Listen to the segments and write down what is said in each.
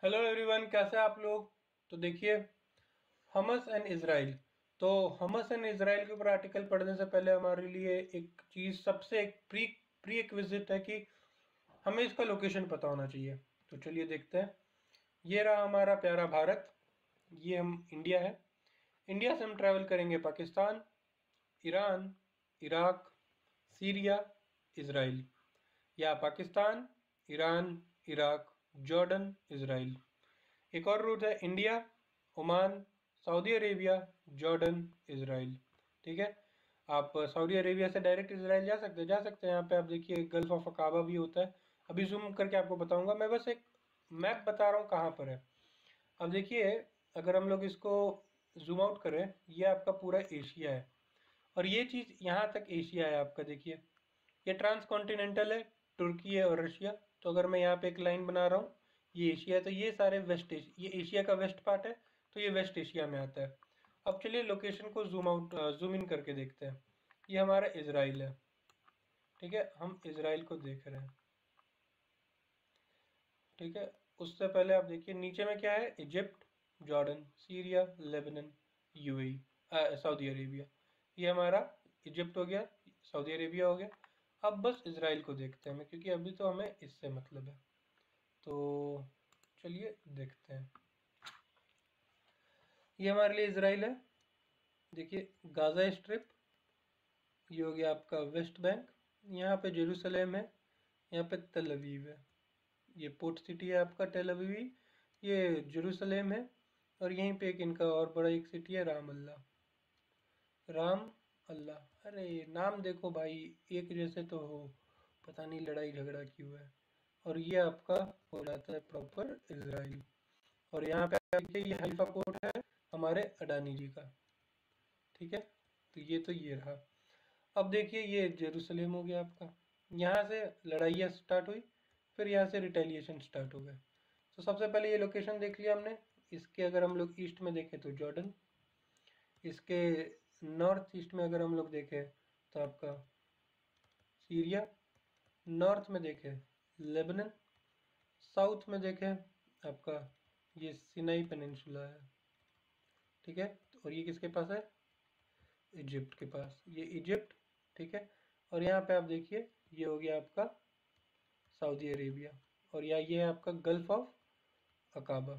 Hello everyone, कैसे हैं आप लोग। तो देखिए, हमस एंड इसराइल। तो हमस एंड इसराइल के ऊपर आर्टिकल पढ़ने से पहले हमारे लिए एक चीज़ सबसे एक प्री एक्विजिट है कि हमें इसका लोकेशन पता होना चाहिए। तो चलिए देखते हैं। ये रहा हमारा प्यारा भारत। ये हम इंडिया है। इंडिया से हम ट्रैवल करेंगे Pakistan, Iran, Iraq, Syria, Israel, या Pakistan, Iran, Iraq, Jordan, Israel. एक और रूट है India, Oman, Saudi Arabia, Jordan, Israel. ठीक है। आप सऊदी अरेबिया से डायरेक्ट इसराइल जा सकते हैं। यहाँ पे आप देखिए गल्फ ऑफ अकाबा भी होता है। अभी जूम करके आपको बताऊंगा, मैं बस एक मैप बता रहा हूँ कहाँ पर है। अब देखिए, अगर हम लोग इसको जूम आउट करें, ये आपका पूरा एशिया है और ये चीज़ यहाँ तक एशिया है आपका। देखिए, ये ट्रांस कॉन्टिनेंटल है, तुर्की है और रशिया। तो अगर मैं यहाँ पे एक लाइन बना रहा हूँ, ये एशिया है, तो ये सारे ये एशिया का वेस्ट पार्ट है, तो ये वेस्ट एशिया में आता है। अब चलिए लोकेशन को जूम इन करके देखते हैं। ये हमारा इसराइल है। ठीक है, हम इसराइल को देख रहे हैं। ठीक है, उससे पहले आप देखिए नीचे में क्या है, Egypt, Jordan, Syria, Lebanon, UAE, Saudi Arabia. ये हमारा इजिप्ट हो गया, सऊदी अरेबिया हो गया। अब बस इसराइल को देखते हैं क्योंकि अभी तो हमें इससे मतलब है। तो चलिए देखते हैं। ये हमारे लिए इसराइल है। देखिए, गाज़ा स्ट्रिप, ये हो गया आपका वेस्ट बैंक। यहाँ पे जेरूसलेम है, यहाँ पे तेल अवीव है। ये पोर्ट सिटी है आपका टेल अवीव, ये जेरूसलेम है। और यहीं पे एक इनका और बड़ा एक सिटी है, राम अल्लाह। राम अल्लाह, अरे नाम देखो भाई, एक जैसे तो हो, पता नहीं लड़ाई झगड़ा क्यों है। और ये आपका हो जाता है प्रॉपर इसराइल। और यहाँ पे देखिए, ये हलीफा पोर्ट है हमारे अडानी जी का। ठीक है, तो ये रहा। अब देखिए, ये जेरूसलेम हो गया आपका। यहाँ से लड़ाइयाँ स्टार्ट हुई, फिर यहाँ से रिटेलिएशन स्टार्ट हो गए। तो सबसे पहले ये लोकेशन देख लिया हमने। इसके अगर हम लोग ईस्ट में देखें तो जॉर्डन, इसके नॉर्थ ईस्ट में अगर हम लोग देखें तो आपका सीरिया, नॉर्थ में देखें लेबनन, साउथ में देखें आपका ये सिनाई पेनिनसुला है। ठीक है, और ये किसके पास है, इजिप्ट के पास, ये इजिप्ट। ठीक है, और यहाँ पे आप देखिए ये हो गया आपका सऊदी अरेबिया, और ये है आपका गल्फ ऑफ अकाबा।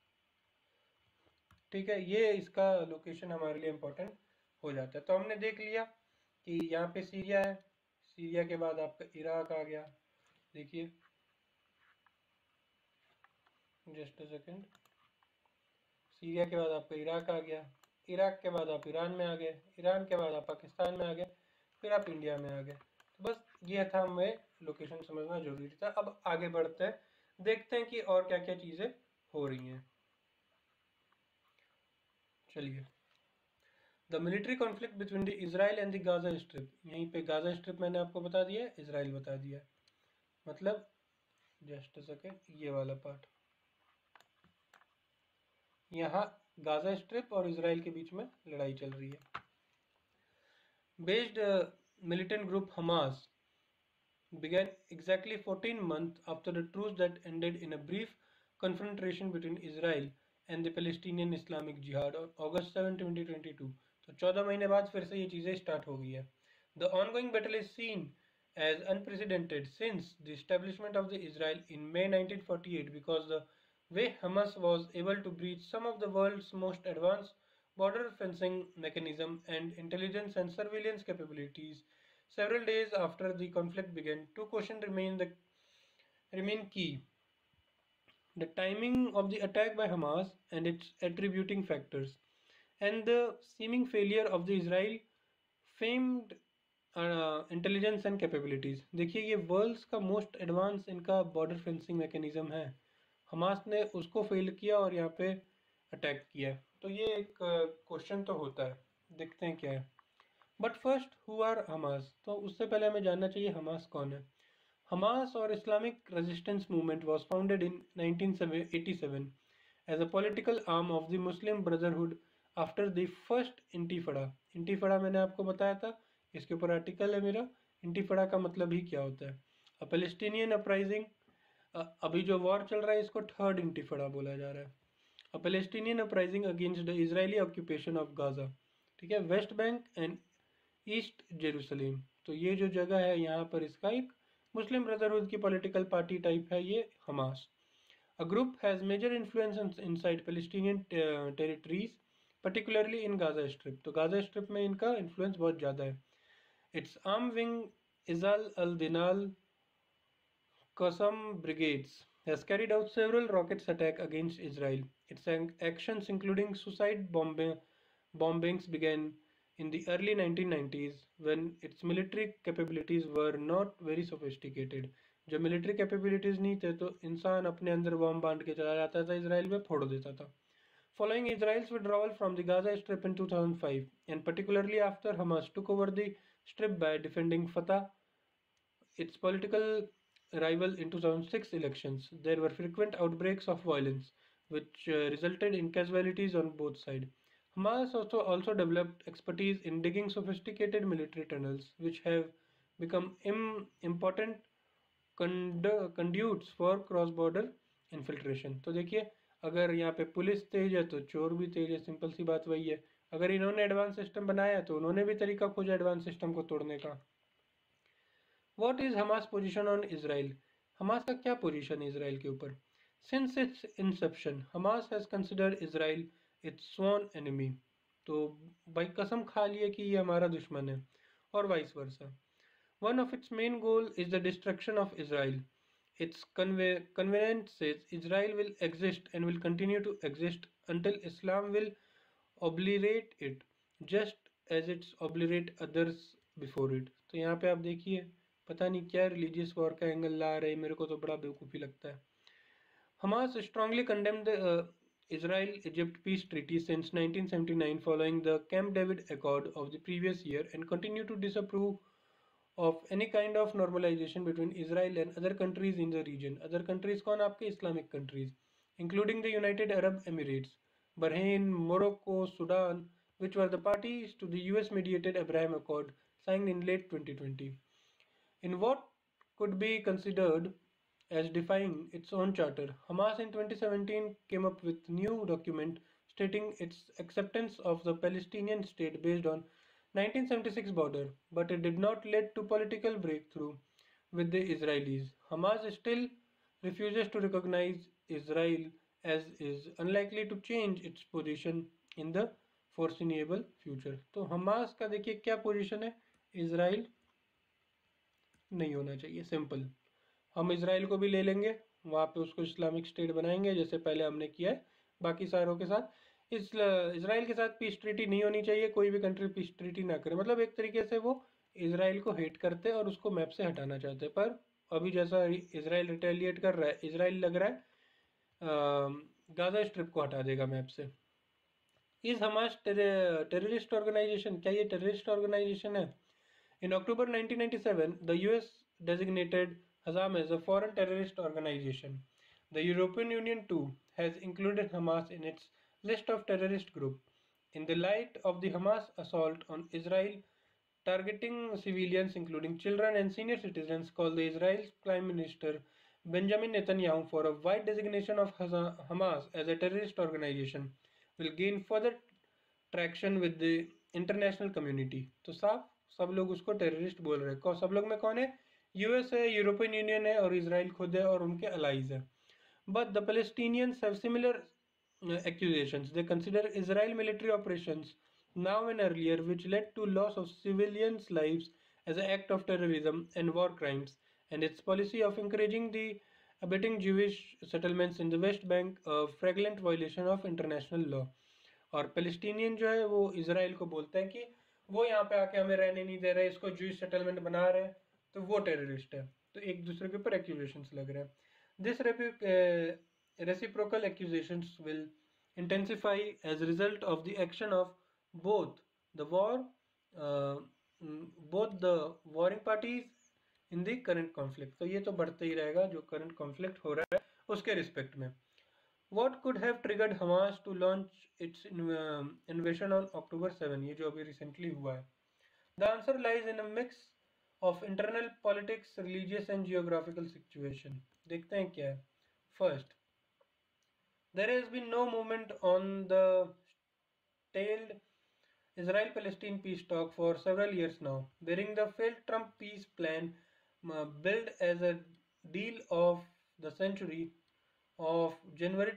ठीक है, ये इसका लोकेशन हमारे लिए इम्पोर्टेंट हो जाता है। तो हमने देख लिया कि यहाँ पे सीरिया है, सीरिया के बाद आपका इराक आ गया। देखिए, जस्ट अ सेकेंड, सीरिया के बाद आपका इराक आ गया, इराक के बाद आप ईरान में आ गए, ईरान के बाद आप पाकिस्तान में आ गए, फिर आप इंडिया में आ गए। तो बस ये था, हमें लोकेशन समझना जरूरी था। अब आगे बढ़ते हैं, देखते हैं कि और क्या क्या चीज़ें हो रही हैं। चलिए, the military conflict between the Israel and the Gaza Strip. यहीं पे गाजा स्ट्रिप मैंने आपको बता दिया है, इसराइल बता दिया है। मतलब जस्ट सेकेंड, ये वाला पार्ट, यहाँ गाजा स्ट्रिप और इसराइल के बीच में लड़ाई चल रही है। Based militant group Hamas began exactly 14 months after the truce that ended in a brief confrontation between Israel and the Palestinian Islamic Jihad on August 7, 2022. तो 14 महीने बाद फिर से ये चीज़ें स्टार्ट हो गई है। The ongoing battle is seen as unprecedented since the establishment of the Israel in May 1948 because the way Hamas was able to breach some of the world's most advanced border fencing mechanism and intelligence and surveillance capabilities. Several days after the conflict began, two questions remain key: the timing of the attack by Hamas and its attributing factors, and the seeming failure of the Israel famed intelligence and capabilities. देखिए, ये world's का most advance इनका border fencing mechanism है। Hamas ने उसको fail किया और यहाँ पे अटैक किया। तो ये एक क्वेश्चन तो होता है, देखते हैं क्या है। But first, who are Hamas? तो उससे पहले हमें जानना चाहिए हमास कौन है। Hamas or Islamic Resistance Movement was founded in 1987 as a political arm of the Muslim Brotherhood after the first इंटीफाड़ा। इंटीफाड़ा मैंने आपको बताया था, इसके ऊपर आर्टिकल है मेरा। इंटीफाड़ा का मतलब ही क्या होता है? A Palestinian uprising अभी जो वॉर चल रहा है इसको थर्ड इंतिफाड़ा बोला जा रहा है। A Palestinian uprising against the Israeli occupation of Gaza, ठीक है, West Bank and East Jerusalem. तो ये जो जगह है यहाँ पर इसका एक मुस्लिम ब्रदरहुड की पॉलिटिकल पार्टी टाइप है ये Hamas. A group has major influence inside Palestinian territories, particularly in Gaza Strip. तो गाजा स्ट्रिप में इनका इन्फ्लुएंस बहुत ज़्यादा है। Its arm wing Izal al-Dinal Qassam brigades has carried out several rockets attack against Israel. Its actions, including suicide bombings, began in the early 1990s when its military capabilities were not very sophisticated. जब military capabilities नहीं थे तो इंसान अपने अंदर बम बांध के चला जाता था, इसराइल में फोड़ देता था। Following Israel's withdrawal from the Gaza Strip in 2005, and particularly after Hamas took over the strip by defending Fatah, its political rival in 2006 elections, there were frequent outbreaks of violence, which resulted in casualties on both sides. Hamas also developed expertise in digging sophisticated military tunnels, which have become important conduits for cross border infiltration. तो देखिए, अगर यहाँ पे police तेज है तो चोर भी तेज है, सिंपल सी बात वही है। अगर इन्होंने एडवांस सिस्टम बनाया तो उन्होंने भी तरीका खोजा एडवांस सिस्टम को तोड़ने का। What is Hamas position on Israel? Hamas का क्या पोजीशन है इसराइल के ऊपर? Since its inception, Hamas has considered Israel its sworn enemy. तो भाई कसम खा लिए कि ये हमारा दुश्मन है, और vice versa. One of its main goal is the destruction of Israel. Its convenience says Israel will exist and will continue to exist until Islam will obliterate it, just as it's obliterate others before it. तो यहाँ पे आप देखिए, पता नहीं क्या religious war का angle ला रहे, मेरे को तो बड़ा बेवकूफ़ी लगता है। Hamas strongly condemned the Israel-Egypt peace treaty since 1979 following the Camp David Accord of the previous year and continue to disapprove of any kind of normalization between Israel and other countries in the region. Other countries कौन? आपके Islamic countries, including the United Arab Emirates, Bahrain, Morocco, Sudan, which were the parties to the US-mediated Abraham Accord signed in late 2020. In what could be considered as defying its own charter, Hamas in 2017 came up with new document stating its acceptance of the Palestinian state based on 1976 border, but it did not lead to political breakthrough with the Israelis. Hamas still refuses to recognize Israel as is unlikely to change its position in the foreseeable future. तो Hamas का देखिए क्या position है, Israel नहीं होना चाहिए, simple. हम Israel को भी ले लेंगे, वहाँ पे उसको इस्लामिक स्टेट बनाएंगे जैसे पहले हमने किया है बाकी सारों के साथ। इसराइल के साथ पीस ट्रीटी नहीं होनी चाहिए, कोई भी कंट्री पीस ट्रीटी ना करे। मतलब एक तरीके से वो इसराइल को हेट करते और उसको मैप से हटाना चाहते, पर अभी जैसा इसराइल रिटेलिएट कर रहा है, इसराइल लग रहा है गाजा स्ट्रिप को हटा देगा मैप से। Is Hamas terrorist organization? क्या ये टेररिस्ट ऑर्गेनाइजेशन है? In October 1997, the US designated Hamas as a foreign terrorist organization. The European Union too has included Hamas in its list of terrorist groups. In the light of the Hamas assault on Israel, targeting civilians including children and senior citizens, called the Israel's Prime Minister Benjamin Netanyahu for a wide designation of Hamas as a terrorist organization will gain further traction with the international community. तो साफ सब लोग उसको terrorist बोल रहे हैं। सब लोग में कौन है? यूएस है, यूरोपियन यूनियन है और इसराइल खुद है और उनके अलाइज है। But the Palestinians have similar accusations. They consider Israel military operations now and earlier, which led to loss of civilians' lives, as an act of terrorism and war crimes, and its policy of encouraging the abetting Jewish settlements in the West Bank a flagrant violation of international law. और Palestinian जो है वो Israel को बोलते हैं कि वो यहाँ पे आके हमें रहने नहीं दे रहे, इसको जूइश सेटलमेंट बना रहे हैं, तो वो टेररिस्ट है। तो एक दूसरे के ऊपर एक्यूजेशंस लग रहे हैं। This reciprocal accusations will intensify as a result of the action of both the warring parties in the current conflict. तो ये तो बढ़ते ही रहेगा जो करंट कॉन्फ्लिक्ट हो रहा है उसके रिस्पेक्ट में। What could have triggered Hamas to launch its invasion on October 7, ये जो अभी recently हुआ है? The answer lies in a mix of internal politics, religious and geographical situation. देखते हैं क्या है। First, there has been no movement on the stalled Israel-Palestine peace talk for several years now, bearing the failed Trump peace plan billed as a deal of the century of January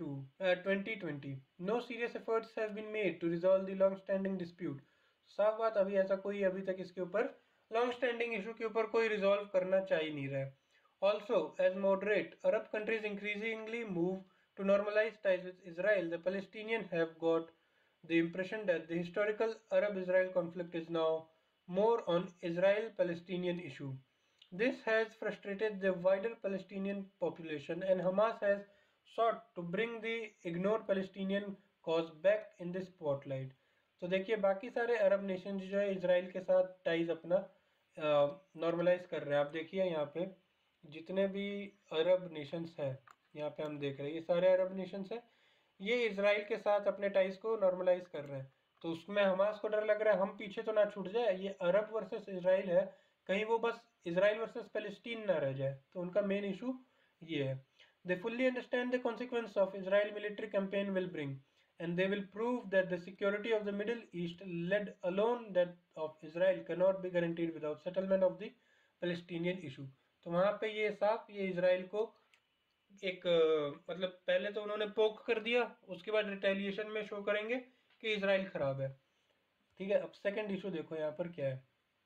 2020. No serious efforts have been made to resolve the long-standing dispute. साफ बात, अभी ऐसा कोई अभी तक इसके ऊपर long-standing issue के ऊपर कोई resolve करना चाह ही नहीं रहा है. Also, as moderate Arab countries increasingly move to normalize ties with Israel, the Palestinians have got the impression that the historical Arab-Israel conflict is now more on Israel-Palestinian issue. This has frustrated the wider Palestinian population, and Hamas has sought to bring the ignored Palestinian cause back in the spotlight. तो देखिए बाकी सारे अरब Nations जो है Israel के साथ ties अपना normalise कर रहे हैं. आप देखिए यहाँ पे जितने भी अरब नेशंस हैं, यहाँ पे हम देख रहे हैं ये सारे अरब नेशंस हैं, ये इसराइल के साथ अपने टाइज को नॉर्मलाइज कर रहे हैं. तो उसमें हमास को डर लग रहा है हम पीछे तो ना छूट जाए. ये अरब वर्सेस इसराइल है, कहीं वो बस इसराइल वर्सेस पैलेस्टीन ना रह जाए. तो उनका मेन इशू ये है. They fully understand the consequence of Israel military campaign will bring, and they will prove that the security of the Middle East, led alone that of Israel, cannot be guaranteed without settlement of the Palestinian issue. तो वहाँ पे ये साफ ये Israel को एक मतलब पहले तो उन्होंने पोक कर दिया, उसके बाद रिटेलिएशन में शो करेंगे कि इसराइल खराब है. ठीक है, अब सेकंड इशू देखो यहाँ पर क्या है.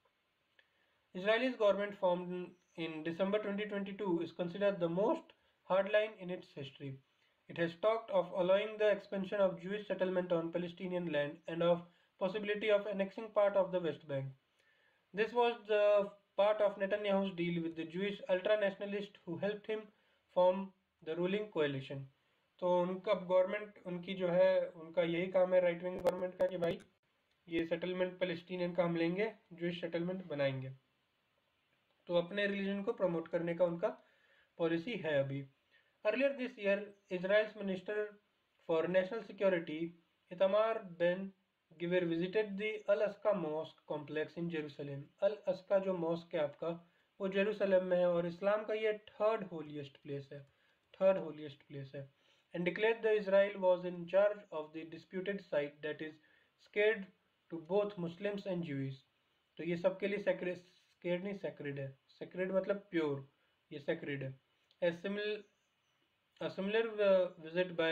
Israel's government formed in December 2022 is considered the most hardline in its history. It has talked of allowing the expansion of Jewish settlement on Palestinian land and of possibility of annexing part of the West Bank. This was the part of Netanyahu's deal with the Jewish ultra-nationalists who helped him form the ruling coalition. तो उनका government उनकी जो है उनका यही काम है right wing government का कि भाई ये सेटलमेंट पैलेस्टीनियन का हम लेंगे, ज्यूइश सेटलमेंट बनाएंगे. तो अपने रिलीजन को प्रमोट करने का उनका पॉलिसी है अभी. Earlier this year Israel's minister for national security Itamar Ben Gvir visited the Al अस्का mosque complex in Jerusalem. Al अस्का जो मॉस्क है आपका वो जेरूसलम में है और इस्लाम का ये थर्ड होलीएस्ट प्लेस है. And declared the Israel was in charge of the disputed site that is sacred to both Muslims and Jews. तो ये सबके लिए स्केर्ड नहीं सेक्रेड है. सेक्रेड मतलब प्योर, ये सेक्रेड है. A similar visit by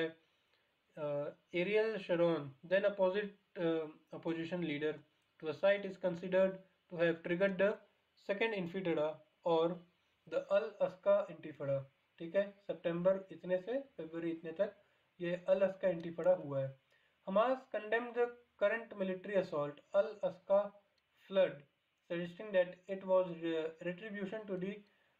Ariel Sharon, then opposition leader, to a site is considered to have triggered the second intifada और the Al-Aqsa intifada. ठीक है, सितंबर इतने से फरवरी इतने तक ये Al-Aqsa इंटिफाडा हुआ है. Hamas condemned the current military assault Al-Aqsa flood, suggesting that it was retribution to the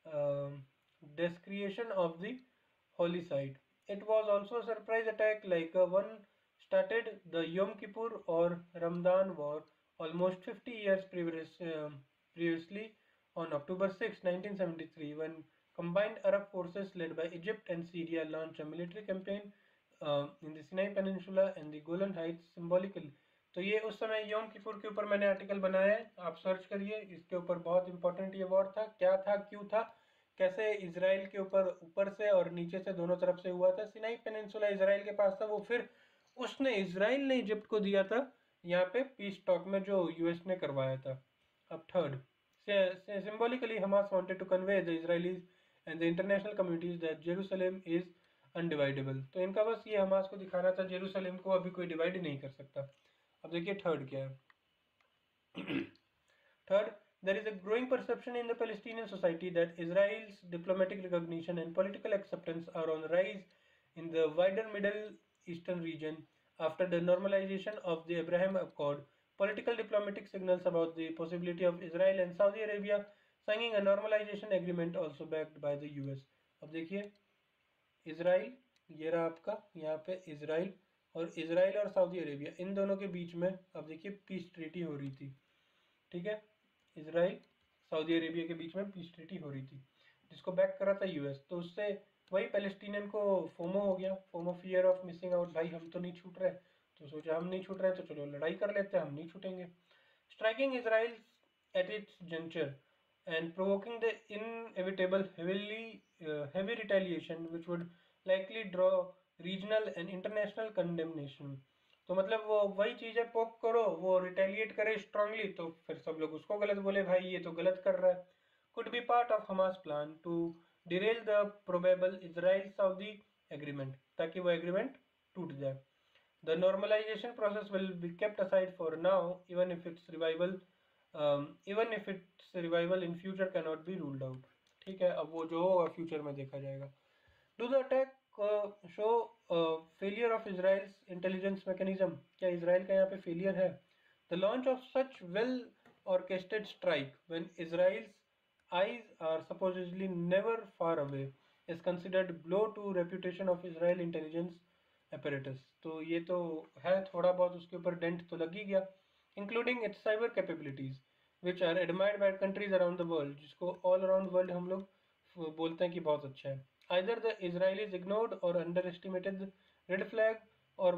desecration of the holy site. It was also a surprise attack like one started the Yom Kippur or Ramadan war almost 50 years previously on October 6, 1973, when combined Arab forces led by Egypt and Syria launched a military campaign in the Sinai Peninsula and the Golan Heights symbolically. तो ये उस समय योम Kippur के ऊपर मैंने article बनाया है, आप सर्च करिए. इसके ऊपर बहुत इंपॉर्टेंट ये वॉर था, क्या था, क्यों था, कैसे इसराइल के ऊपर से और नीचे से दोनों तरफ से हुआ था. सिनाई पेनिनसुला इसराइल के पास था, वो फिर उसने इसराइल ने इजिप्ट को दिया था यहाँ पे पीस टॉक में जो यूएस ने करवाया था. अब third, symbolically Hamas wanted to convey the Israelis and the international communities that Jerusalem is undividable. तो इनका बस ये हमास को दिखाना था जेरूसलम को अभी कोई डिवाइड नहीं कर सकता. अब देखिए थर्ड क्या है. Third, there is a growing perception in the Palestinian society that Israel's diplomatic recognition and political acceptance are on the rise in the wider Middle Eastern region after the normalization of the Abraham Accord. Political diplomatic signals about the possibility of Israel and Saudi Arabia signing a normalization agreement also backed by the US. अब देखिए Israel, ये रहा आपका यहाँ पे Israel और Saudi Arabia, इन दोनों के बीच में अब देखिए पीस ट्रीटी हो रही थी. ठीक है, इसराइल सऊदी अरेबिया के बीच में पीस ट्रीटी हो रही थी जिसको बैक कर रहा था यूएस. तो उससे वही पैलेस्टीनियन को फोमो हो गया, FOMO fear of missing out. भाई हम तो नहीं छूट रहे, तो सोचा हम नहीं छूट रहे तो चलो लड़ाई कर लेते हैं, हम नहीं छूटेंगे. Striking Israel at its juncture and provoking the inevitable heavy retaliation which would likely draw regional and international condemnation. तो मतलब वो वही चीज़ है, पोक करो वो रिटेलिएट करे स्ट्रांगली तो फिर सब लोग उसको गलत बोले, भाई ये तो गलत कर रहा है. Could be part of Hamas plan to derail the probable Israel-Saudi agreement ताकि वो agreement टूट जाए. The normalization process will be kept aside for now, even if its revival in future cannot be ruled out. ठीक है, अब वो जो होगा फ्यूचर में देखा जाएगा. Do the attack show failure of Israel's intelligence mechanism? क्या इसराइल का यहाँ पे फेलियर है? The launch of such well-orchestrated strike when Israel's eyes are supposedly never far away is considered blow to reputation of Israel intelligence apparatus. तो ये तो है, थोड़ा बहुत उसके ऊपर डेंट तो लग ही गया, including its cyber capabilities which are admired by countries around the world, जिसको all around world हम लोग बोलते हैं कि बहुत अच्छा है. Either the Israelis ignored or underestimated the red flag or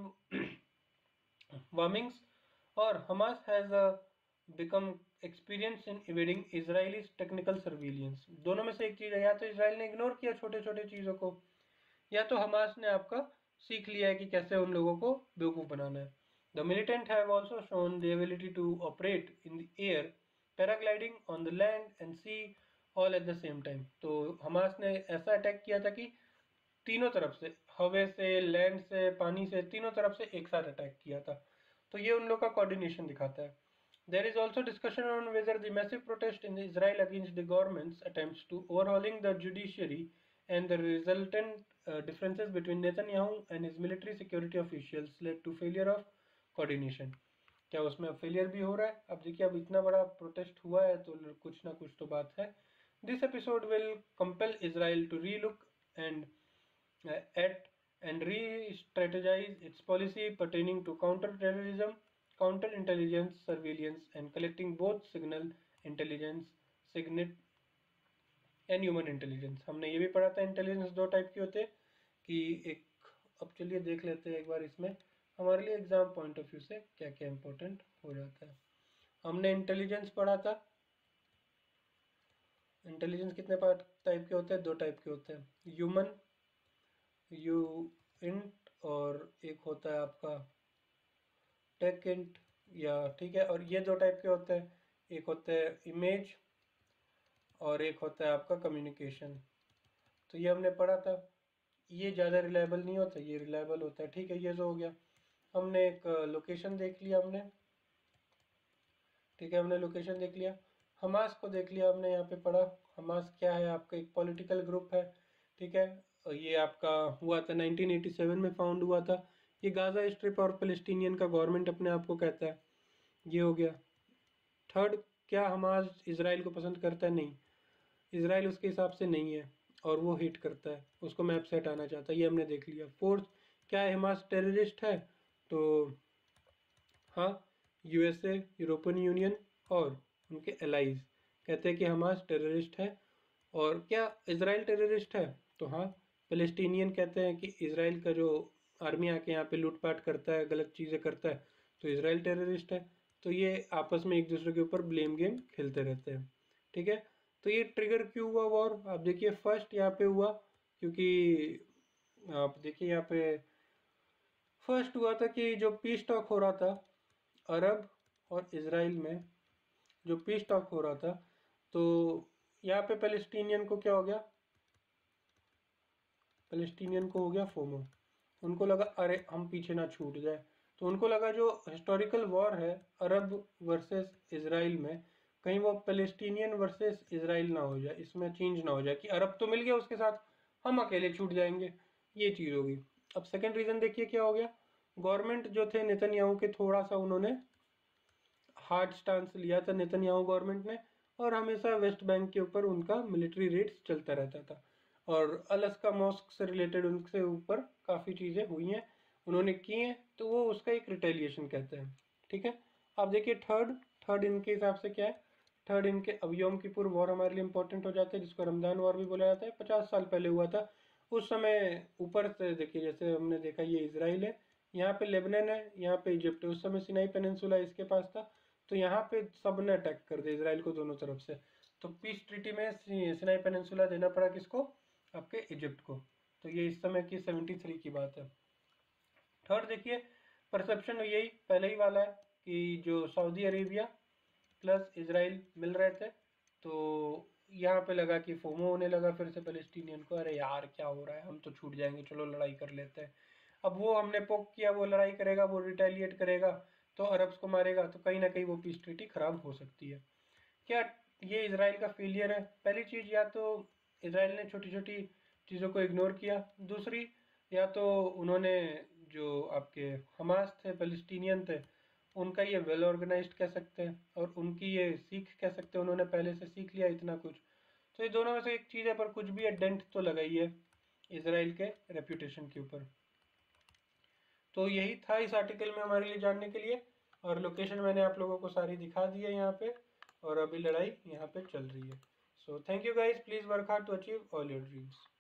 warnings, or Hamas has become experienced in evading Israelis technical surveillance. दोनों में से एक चीज़ है, या तो इसराइल ने इग्नोर किया छोटे छोटे चीज़ों को, या तो हमास ने आपका सीख लिया है कि कैसे उन लोगों को बेवकूफ़ बनाना है. The militant have also shown the ability to operate in the air, paragliding on the land and sea all at the same time. तो हमास ने ऐसा अटैक किया था कि तीनों तरफ से, हवा से, लैंड से, पानी से, तीनों तरफ से एक साथ अटैक किया था. तो ये उन लोग का कोऑर्डिनेशन दिखाता है. There is also discussion on whether the massive protest in Israel against the government's attempts to overhauling the judiciary and the resultant differences between Netanyahu and his military security officials led to failure of coordination. क्या उसमें failure भी हो रहा है? अब देखिए, अब इतना बड़ा प्रोटेस्ट हुआ है तो कुछ ना कुछ तो बात है. This episode will compel Israel to relook at and re-strategize its policy pertaining to counter-terrorism, counter-intelligence surveillance, and collecting both signal intelligence, signet and human intelligence. हमने ये भी पढ़ा था इंटेलिजेंस दो टाइप के होते हैं कि एक, अब चलिए देख लेते हैं एक बार इसमें हमारे लिए एग्जाम पॉइंट ऑफ व्यू से क्या क्या इंपॉर्टेंट हो जाता है. हमने इंटेलिजेंस पढ़ा था. इंटेलिजेंस कितने पार्ट टाइप के होते हैं? दो टाइप के होते हैं, ह्यूमन यू इंट और एक होता है आपका टेक इंट, या ठीक है. और ये दो टाइप के होते हैं, एक होता है इमेज और एक होता है आपका कम्युनिकेशन. तो ये हमने पढ़ा था. ये ज़्यादा रिलायबल नहीं होता, ये रिलायबल होता है. ठीक है, ये जो हो गया. हमने एक लोकेशन देख लिया हमने, ठीक है, हमने लोकेशन देख लिया. हमास को देख लिया हमने, यहाँ पे पढ़ा हमास क्या है, आपका एक पॉलिटिकल ग्रुप है. ठीक है, और ये आपका हुआ था 1987 में फाउंड हुआ था. ये गाज़ा स्ट्रिप और फ़लस्तीनियन का गवर्नमेंट अपने आप को कहता है. ये हो गया. थर्ड, क्या हमास इसराइल को पसंद करता है? नहीं, इसराइल उसके हिसाब से नहीं है और वो हिट करता है, उसको मैप से हटाना चाहता है. ये हमने देख लिया. फोर्थ, क्या है हमास टेररिस्ट है? तो हाँ, यूएसए, यूरोपियन यूनियन और उनके एलाइज कहते हैं कि हमास टेररिस्ट है. और क्या इसराइल टेररिस्ट है? तो हाँ, फ़लस्तीनियन कहते हैं कि इसराइल का जो आर्मी आके यहाँ पे लूटपाट करता है, गलत चीज़ें करता है, तो इसराइल टेररिस्ट है. तो ये आपस में एक दूसरे के ऊपर ब्लेम गेम खेलते रहते हैं. ठीक है, तो ये ट्रिगर क्यों हुआ वॉर? आप देखिए, फर्स्ट यहाँ पे हुआ क्योंकि आप देखिए यहाँ पे फर्स्ट हुआ था कि जो पीस टॉक हो रहा था अरब और इसराइल में, जो पीस टॉक हो रहा था, तो यहाँ पे पैलेस्टीनियन को क्या हो गया? पैलेस्टीनियन को हो गया फोमो. उनको लगा अरे हम पीछे ना छूट जाए. तो उनको लगा जो हिस्टोरिकल वॉर है अरब वर्सेस इसराइल में, कहीं वो पैलेस्टीनियन वर्सेस इसराइल ना हो जाए, इसमें चेंज ना हो जाए कि अरब तो मिल गया उसके साथ, हम अकेले छूट जाएंगे. ये चीज़ होगी. अब सेकेंड रीज़न देखिए क्या हो गया. गवर्नमेंट जो थे नेतन्याहू के, थोड़ा सा उन्होंने हार्ड स्टांस लिया था नेतन्याहू गवर्नमेंट ने, और हमेशा वेस्ट बैंक के ऊपर उनका मिलिट्री रेट्स चलता रहता था. और अलास्का मॉस्क से रिलेटेड उनसे ऊपर काफ़ी चीज़ें हुई हैं, उन्होंने की हैं, तो वो उसका एक रिटेलिएशन कहते हैं. ठीक है, आप देखिए थर्ड इनके हिसाब से क्या है. थर्ड इनके अब योम किपुर वॉर हमारे लिए इंपॉर्टेंट हो जाता है, जिसको रमज़ान वॉर भी बोला जाता है. 50 साल पहले हुआ था. उस समय ऊपर से देखिए, जैसे हमने देखा ये इसराइल है, यहाँ पे लेबनान है, यहाँ पे इजिप्ट है. उस समय सिनाई पेनिनसुला इसके पास था. तो यहाँ पे सब ने अटैक कर दिया इसराइल को दोनों तरफ से. तो पीस ट्रीटी में सिनाई पेनिनसुला देना पड़ा किसको? आपके इजिप्ट को। तो ये इस समय की 73 की बात है। थर्ड देखिए, परसेप्शन यही पहले ही वाला है कि जो सऊदी अरेबिया प्लस इजराइल मिल रहे थे, तो यहाँ पे लगा कि फोमो होने लगा फिर से पैलेस्टीनियन को, अरे यार क्या हो रहा है, हम तो छूट जाएंगे, चलो लड़ाई कर लेते हैं। अब वो हमने पोक किया, वो लड़ाई करेगा, वो रिटेलिएट करेगा, तो अरब्स को मारेगा, तो कहीं ना कहीं वो पीस ट्रीटी खराब हो सकती है। क्या ये इसराइल का फेलियर है? पहली चीज़, या तो इसराइल ने छोटी छोटी चीज़ों को इग्नोर किया, दूसरी या तो उन्होंने जो आपके हमास थे, पैलेस्टीनियन थे, उनका ये वेल ऑर्गेनाइज्ड कह सकते हैं, और उनकी ये सीख कह सकते हैं, उन्होंने पहले से सीख लिया इतना कुछ। तो ये दोनों में से एक चीज़ है, पर कुछ भी है, डेंट तो लगा ही है इसराइल के रेप्यूटेशन के ऊपर। तो यही था इस आर्टिकल में हमारे लिए जानने के लिए, और लोकेशन मैंने आप लोगों को सारी दिखा दी है यहाँ पे, और अभी लड़ाई यहाँ पे चल रही है। So thank you guys, please work hard to achieve all your dreams.